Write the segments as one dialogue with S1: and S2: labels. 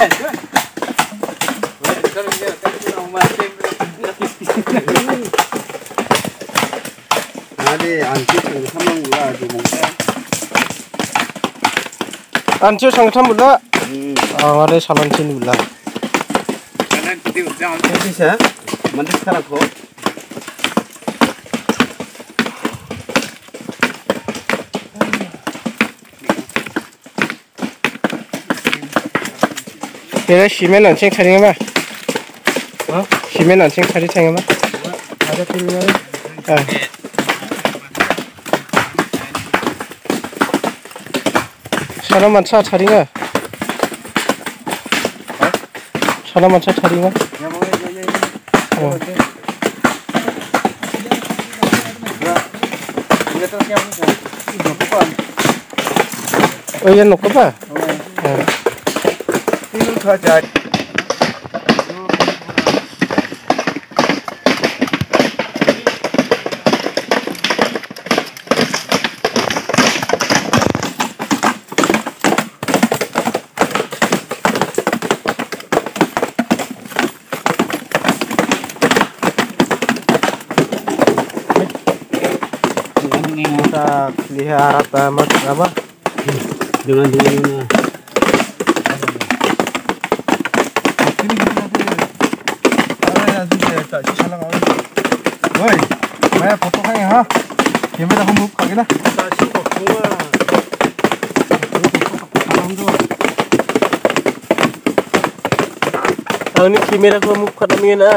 S1: Ancu sangtam bula. Ada salan sini bula.
S2: Bisa, mana sekarang kok?
S1: Kira simen ancing cari apa? Simen ancing cari apa? Ada pilihnya. Sana mansa cari nggak? Sana mansa cari nggak? Oh iya nuk apa?
S2: Kajak.
S1: Kita lihat apa?
S2: Dengan ini. Oi, saya foto kan ya? Kamera aku buka gila.
S1: Tahu ni kamera aku buka kami na.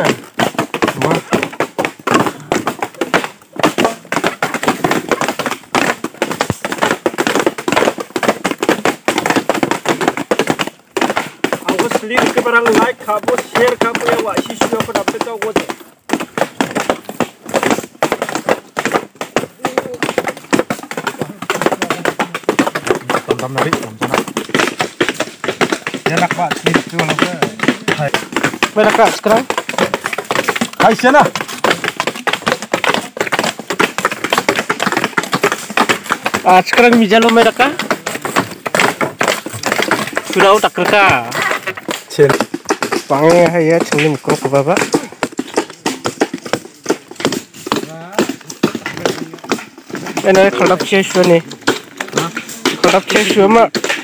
S1: Aku sendiri kebarang like kamu, share kamu ya wah sisi aku dapat tahu kau.
S2: Menarik, enak pak, itu langsung.
S1: Mereka sekarang?
S2: Hai sana.
S1: Sekarang mijalo mereka? Sudah utak mereka.
S2: Cil.
S1: Panggil ya, cenglim kok bapak. Ini kalau cek ni. Kalau cek cuma